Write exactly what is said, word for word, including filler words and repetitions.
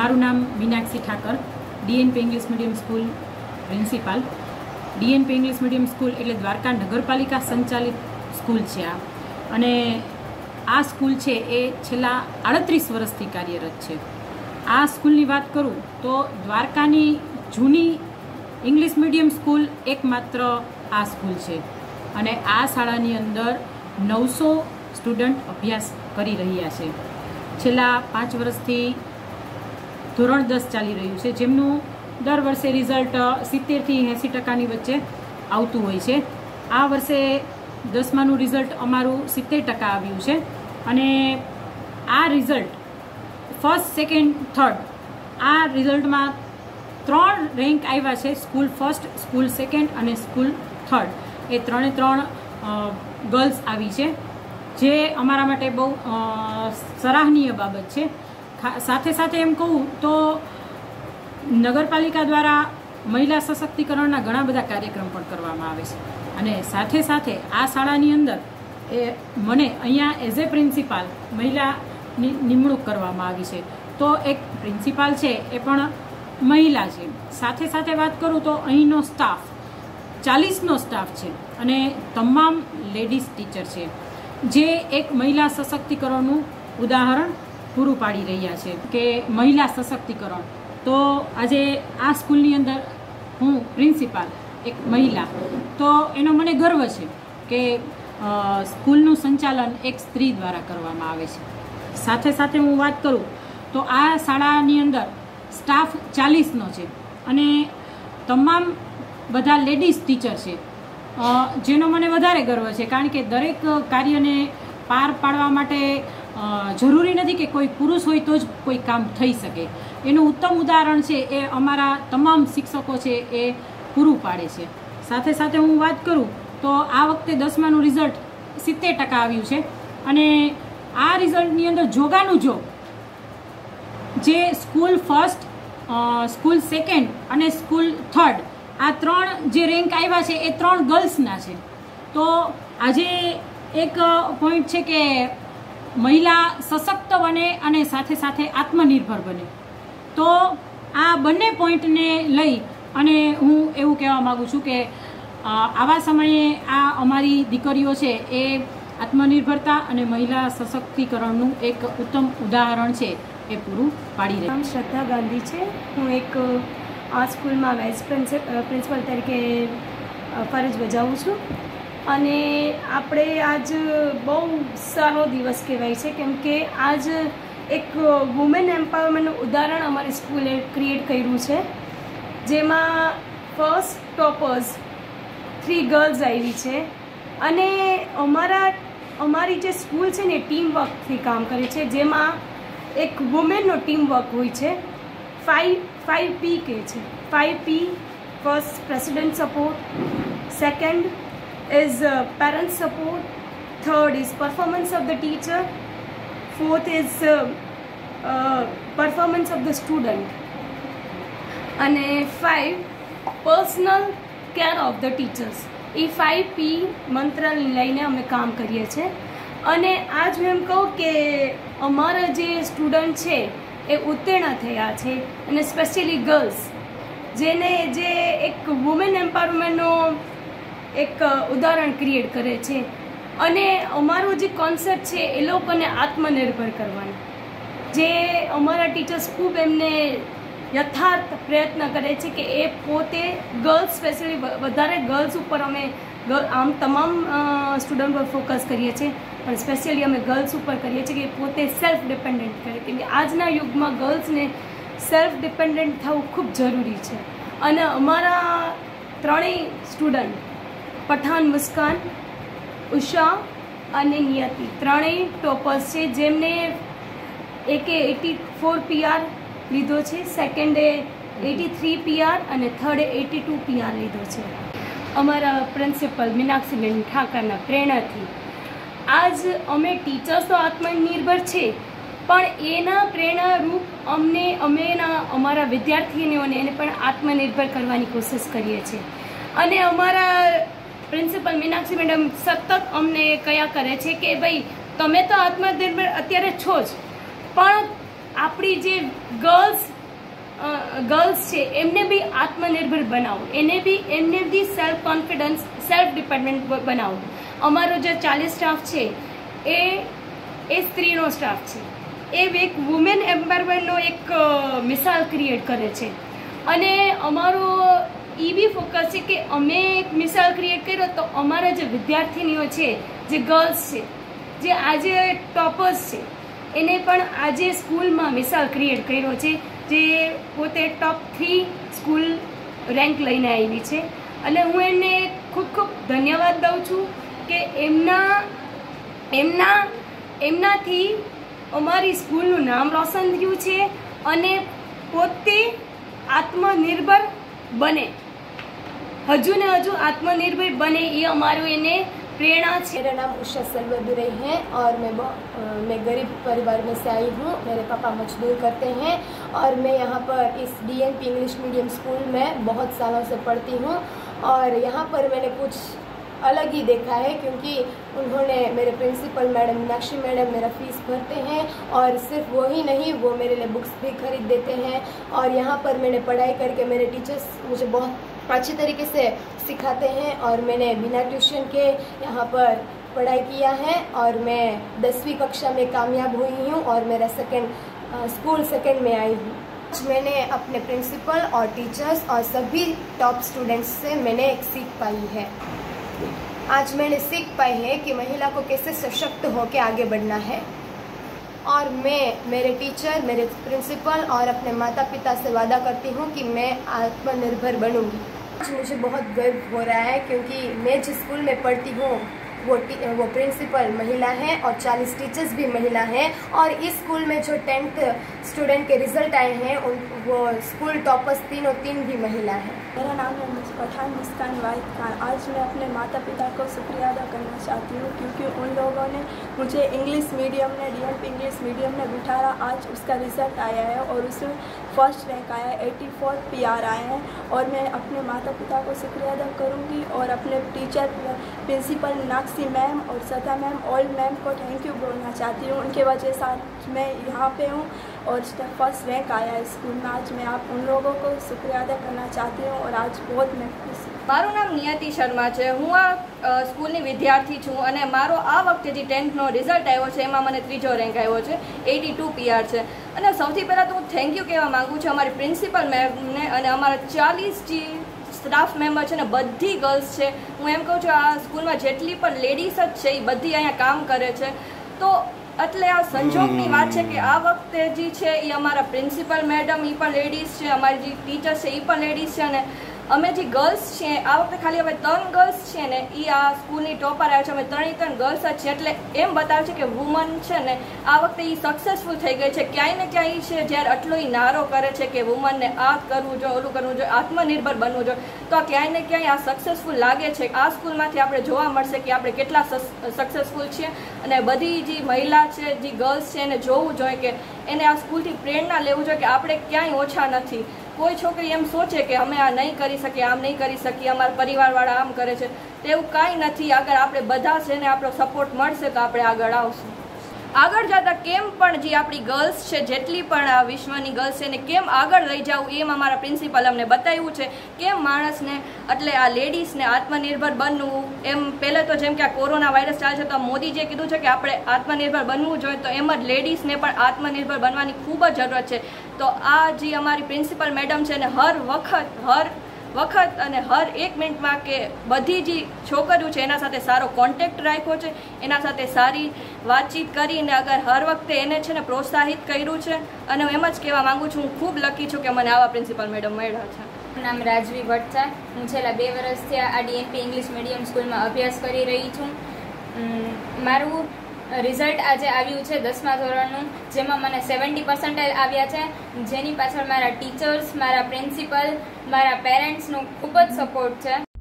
મારું નામ Meenakshi Thakar, DNP English medium school principal. DNP English medium school એટલે દ્વારકા નગરપાલિકા સંચાલિત સ્કૂલ છે આ, અને આ સ્કૂલ છે એ છેલ્લા આડત્રીસ વર્ષથી કાર્યરત છે. આ સ્કૂલની વાત કરું તો દ્વારકાની જૂની ઇંગ્લિશ મીડિયમ સ્કૂલ એકમાત્ર આ સ્કૂલ છે, અને આ શાળાની અંદર નવસો સ્ટુડન્ટ અભ્યાસ કરી રહ્યા છે. છેલ્લા પાંચ વર્ષથી ધોરણ દસ ચાલી રહ્યું છે, જેમનું દર વર્ષે રિઝલ્ટ સિત્તેરથી એંસી ટકાની વચ્ચે આવતું હોય છે. આ વર્ષે દસમાનું રિઝલ્ટ અમારું સિત્તેર ટકા આવ્યું છે, અને આ રિઝલ્ટ ફર્સ્ટ સેકન્ડ થર્ડ આ રિઝલ્ટમાં ત્રણ રેન્ક આવ્યા છે. સ્કૂલ ફર્સ્ટ, સ્કૂલ સેકન્ડ અને સ્કૂલ થર્ડ, એ ત્રણે ત્રણ ગર્લ્સ આવી છે, જે અમારા માટે બહુ સરાહનીય બાબત છે. સાથે સાથે એમ કહું તો નગરપાલિકા દ્વારા મહિલા સશક્તિકરણના ઘણા બધા કાર્યક્રમ પણ કરવામાં આવે છે, અને સાથે સાથે આ શાળાની અંદર એ મને અહીંયા એઝ એ પ્રિન્સિપાલ મહિલાની નિમણૂક કરવામાં આવી છે. તો એક પ્રિન્સિપાલ છે એ પણ મહિલા છે. સાથે સાથે વાત કરું તો અહીંનો સ્ટાફ ચાલીસનો સ્ટાફ છે, અને તમામ લેડીઝ ટીચર છે, જે એક મહિલા સશક્તિકરણનું ઉદાહરણ પૂરું પાડી રહ્યા છે કે મહિલા સશક્તિકરણ. તો આજે આ સ્કૂલની અંદર હું પ્રિન્સિપાલ એક મહિલા, તો એનો મને ગર્વ છે કે સ્કૂલનું સંચાલન એક સ્ત્રી દ્વારા કરવામાં આવે છે. સાથે સાથે હું વાત કરું તો આ શાળાની અંદર સ્ટાફ ચાલીસનો છે, અને તમામ બધા લેડીઝ ટીચર છે, જેનો મને વધારે ગર્વ છે, કારણ કે દરેક કાર્યને પાર પાડવા માટે જરૂરી નથી કે કોઈ પુરુષ હોય તો જ કોઈ કામ થઈ શકે. એનું ઉત્તમ ઉદાહરણ છે એ અમારા તમામ શિક્ષકો છે એ પૂરું પાડે છે. સાથે સાથે હું વાત કરું તો આ વખતે દસમાનું રિઝલ્ટ સિત્તેર ટકા આવ્યું છે, અને આ રિઝલ્ટની અંદર જોગાનું જોગ જે સ્કૂલ ફર્સ્ટ, સ્કૂલ સેકન્ડ અને સ્કૂલ થર્ડ આ ત્રણ જે રેન્ક આવ્યા છે એ ત્રણ ગર્લ્સના છે. તો આજે એક પોઈન્ટ છે કે મહિલા સશક્ત બને અને સાથે સાથે આત્મનિર્ભર બને. તો આ બંને પોઈન્ટને લઈ અને હું એવું કહેવા માગું છું કે આવા સમયે આ અમારી દીકરીઓ છે એ આત્મનિર્ભરતા અને મહિલા સશક્તિકરણનું એક ઉત્તમ ઉદાહરણ છે એ પૂરું પાડી રહી. નામ શ્રદ્ધા ગાંધી છે. હું એક આ સ્કૂલમાં વાઇસ પ્રિન્સિપલ તરીકે ફરજ બજાવું છું, અને આપણે આજ બહુ સારો દિવસ કહેવાય છે, કેમ કે આજ એક વુમેન એમ્પાવરમેન્ટનું ઉદાહરણ અમારી સ્કૂલે ક્રિએટ કર્યું છે, જેમાં ફર્સ્ટ ટોપર્સ થ્રી ગર્લ્સ આવી છે. અને અમારા અમારી જે સ્કૂલ છે ને ટીમ વર્કથી કામ કરે છે, જેમાં એક વુમેનનો ટીમ વર્ક હોય છે. ફાઈવ ફાઈવ પી કહે છે. Five P first president support, second is uh, parent support, third is performance of the teacher, fourth is uh, uh, performance of the student, and five personal care of the teachers. એ five P મંત્ર લઈને અમે કામ કરીએ છીએ. અને આજ હું એમ કહું કે અમારા જે સ્ટુડન્ટ છે એ ઉત્તીર્ણ થયા છે, અને સ્પેશિયલી ગર્લ્સ, જેને જે એક વુમેન એમ્પાવરમેન્ટનો એક ઉદાહરણ ક્રિએટ કરે છે. અને અમારો જે કોન્સેપ્ટ છે એ લોકોને આત્મનિર્ભર કરવાનો, જે અમારા ટીચર્સ ખૂબ એમને યથાર્થ પ્રયત્ન કરે છે કે એ પોતે ગર્લ્સ, સ્પેશિયલી વધારે ગર્લ્સ ઉપર અમે આમ તમામ સ્ટુડન્ટ પર ફોકસ કરીએ છીએ, પણ સ્પેશિયલી અમે ગર્લ્સ ઉપર કરીએ છીએ કે પોતે સેલ્ફ ડિપેન્ડન્ટ કરે, કેમ કે આજના યુગમાં ગર્લ્સને સેલ્ફ ડિપેન્ડન્ટ થવું ખૂબ જરૂરી છે. અને અમારા ત્રણેય સ્ટુડન્ટ પઠાન, મુસ્કાન, ઉષા અને નિયતિ ત્રણેય ટોપર્સ છે, જેમને એકે એટી ફોર પીઆર લીધો છે, સેકન્ડે એટી થ્રી પીઆર અને થર્ડે એટી ટુ પીઆર લીધો છે. અમારા પ્રિન્સિપલ મીનાક્ષીબેન ઠાકરના પ્રેરણાથી આજ અમે ટીચર્સ તો આત્મનિર્ભર છે, પણ એના પ્રેરણારૂપ અમને અમેના અમારા વિદ્યાર્થીનીઓને એને પણ આત્મનિર્ભર કરવાની કોશિશ કરીએ છીએ. અને અમારા પ્રિન્સિપલ મીનાક્ષી મેડમ સતત અમને કયા કરે છે કે ભાઈ તમે તો આત્મનિર્ભર અત્યારે છો જ, પણ આપણી જે ગર્લ્સ ગર્લ્સ છે એમને બી આત્મનિર્ભર બનાવો, એને બી એમને બી સેલ્ફ કોન્ફિડન્સ, સેલ્ફ ડિપેન્ડન્ટ બનાવો. અમારો જે ચાલીસ સ્ટાફ છે એ એ સ્ત્રીનો સ્ટાફ છે. એ એક વુમેન એમ્પાવરમેન્ટનો એક મિસાલ ક્રિએટ કરે છે. અને અમારો એ બી ફોકસ છે કે અમે એક મિસાલ ક્રિએટ કર્યો તો અમારા જે વિદ્યાર્થીનીઓ છે, જે ગર્લ્સ છે, જે આજે ટોપર્સ છે, એને પણ આજે સ્કૂલમાં મિસાલ ક્રિએટ કર્યો છે, જે પોતે ટોપ થ્રી સ્કૂલ રેન્ક લઈને આવી છે. અને હું એને ખૂબ ખૂબ ધન્યવાદ દઉં છું કે એમના એમના એમનાથી અમારી સ્કૂલનું નામ રોશન થયું છે અને પોતે આત્મનિર્ભર બને, હજુ ને હજુ આત્मनिर्भर बने, ये हमारो इन्हें प्रेरणा है. मेरा नाम उषा सर्वदुरई है और मैं मैं गरीब परिवार में से आई हूँ. मेरे पापा मजदूर करते हैं और मैं यहाँ पर इस डीएनपी इंग्लिश मीडियम स्कूल में बहुत सालों से पढ़ती हूँ. और यहाँ पर मैंने कुछ अलग ही देखा है क्योंकि उन्होंने, मेरे प्रिंसिपल मैडम मीनाक्षी मैडम मेरा फीस भरते हैं और सिर्फ वो ही नहीं, वो मेरे लिए बुक्स भी खरीद देते हैं. और यहाँ पर मैंने पढ़ाई करके मेरे टीचर्स मुझे बहुत अच्छी तरीके से सिखाते हैं और मैंने बिना ट्यूशन के यहाँ पर पढ़ाई किया है और मैं दसवीं कक्षा में कामयाब हुई हूँ और मेरा सेकंड स्कूल सेकंड में आई हूँ. मैंने अपने प्रिंसिपल और टीचर्स और सभी टॉप स्टूडेंट्स से मैंने एक सीख पाई है. आज मैंने सीख पाई है कि महिला को कैसे सशक्त होकर आगे बढ़ना है. और मैं मेरे टीचर, मेरे प्रिंसिपल और अपने माता पिता से वादा करती हूँ कि मैं आत्मनिर्भर बनूंगी. आज मुझे बहुत गर्व हो रहा है क्योंकि मैं जिस स्कूल में पढ़ती हूँ वो वो प्रिंसिपल महिला है और चालीस टीचर्स भी महिला हैं. और इस स्कूल में जो टेंथ स्टूडेंट के रिजल्ट आए हैं उन वो स्कूल टॉपर्स तीनों तीन भी महिला हैं. मेरा नाम है पठान मुस्कान वाहिद खान. आज मैं अपने माता पिता को शुक्रिया अदा करना चाहती हूँ क्योंकि उन लोगों ने मुझे इंग्लिश मीडियम में डीएनपी इंग्लिश मीडियम में बिठाया. आज उसका रिजल्ट आया है और उसमें फर्स्ट रैंक आया है, एटी फोर पी आर आए हैं. और मैं अपने माता पिता को शुक्रिया अदा करूँगी और अपने टीचर प्रिंसिपल मीनाक्षी मैम और सदा मैम, ऑल मैम को थैंक यू बोलना चाहती हूँ. उनके वजह से आज मैं यहाँ पे हूँ और फर्स्ट रैंक आया है स्कूल में. आज मैं आप उन लोगों को शुक्रिया अदा करना चाहती हूँ और आज बहुत मैं खुश हूँ. મારું નામ નિયતિ શર્મા છે. હું આ સ્કૂલની વિદ્યાર્થી છું અને મારો આ વખતે જે ટેન્થનો રિઝલ્ટ આવ્યો છે એમાં મને ત્રીજો રેન્ક આવ્યો છે, એટી ટુ પીઆર છે. અને સૌથી પહેલાં તો હું થેન્ક યુ કહેવા માગું છું અમારી પ્રિન્સિપલ મેમને અને અમારા ચાલીસ જે સ્ટાફ મેમ્બર છે ને બધી ગર્લ્સ છે. હું એમ કહું છું આ સ્કૂલમાં જેટલી પણ લેડીઝ જ છે એ બધી અહીંયા કામ કરે છે. તો એટલે આ સંજોગની વાત છે કે આ વખતે જે છે એ અમારા પ્રિન્સિપલ મેડમ એ પણ લેડીઝ છે, અમારી જે ટીચર છે એ પણ લેડીઝ છે. અને અમે જે ગર્લ્સ છીએ આ વખતે ખાલી અમે ત્રણ ગર્લ્સ છીએ ને એ આ સ્કૂલની ટોપર આવ્યા છે. અમે ત્રણે ત્રણ ગર્લ્સ જ છીએ એટલે એમ બતાવે છે કે વુમન છે ને આ વખતે એ સક્સેસફુલ થઈ ગઈ છે. ક્યાંય ને ક્યાંય છે જ્યારે આટલો એ નારો કરે છે કે વુમનને આ કરવું જોઈએ, ઓલું કરવું જોઈએ, આત્મનિર્ભર બનવું જોઈએ, તો આ ક્યાંય ને ક્યાંય આ સક્સેસફુલ લાગે છે. આ સ્કૂલમાંથી આપણે જોવા મળશે કે આપણે કેટલા સક્સેસફુલ છીએ. અને બધી જે મહિલા છે, જે ગર્લ્સ છે એને જોવું જોઈએ કે એને આ સ્કૂલથી પ્રેરણા લેવું જોઈએ કે આપણે ક્યાંય ઓછા નથી. કોઈ છોકરી એમ સોચે કે અમે આ નહીં કરી શકીએ, આમ નહીં કરી શકીએ, અમારા પરિવારવાળા આમ કરે છે, તેવું કાંઈ નથી. આગળ આપણે બધા છે ને આપણો સપોર્ટ મળશે તો આપણે આગળ આવશું. આગળ જતાં કેમ પણ જે આપણી ગર્લ્સ છે, જેટલી પણ આ વિશ્વની ગર્લ્સ છે એને કેમ આગળ લઈ જવું એમ અમારા પ્રિન્સિપલ અમને બતાવ્યું છે. કેમ માણસને એટલે આ લેડીઝને આત્મનિર્ભર બનવું. એમ પહેલાં તો જેમ કે આ કોરોના વાયરસ ચાલે છે તો મોદીજીએ કીધું છે કે આપણે આત્મનિર્ભર બનવું જોઈએ, તો એમ જ લેડીઝને પણ આત્મનિર્ભર બનવાની ખૂબ જ જરૂરત છે. તો આ જે અમારી પ્રિન્સિપલ મેડમ છે ને હર વખત હર વખત અને હર એક મિનિટમાં કે બધી જે છોકરીઓ છે એના સાથે સારો કોન્ટેક્ટ રાખ્યો છે, એના સાથે સારી વાતચીત કરીને અગર હર વખતે એને છે ને પ્રોત્સાહિત કર્યું છે. અને હું એમ જ કહેવા માગું છું હું ખૂબ લકી છું કે મને આવા પ્રિન્સિપલ મેડમ મળ્યા છે. મારું નામ રાજવી ભટ્ટ છે. હું છેલ્લા બે વર્ષથી આ ડીએનપી ઇંગ્લિશ મીડિયમ સ્કૂલમાં અભ્યાસ કરી રહી છું. મારું રિઝલ્ટ આજે આવ્યું છે દસમા ધોરણનું, જેમાં મને સેવન્ટી પર્સન્ટેજ આવ્યા છે, જેની પાછળ મારા ટીચર્સ, મારા પ્રિન્સિપલ, મારા પેરેન્ટ્સનો ખૂબ જ સપોર્ટ છે.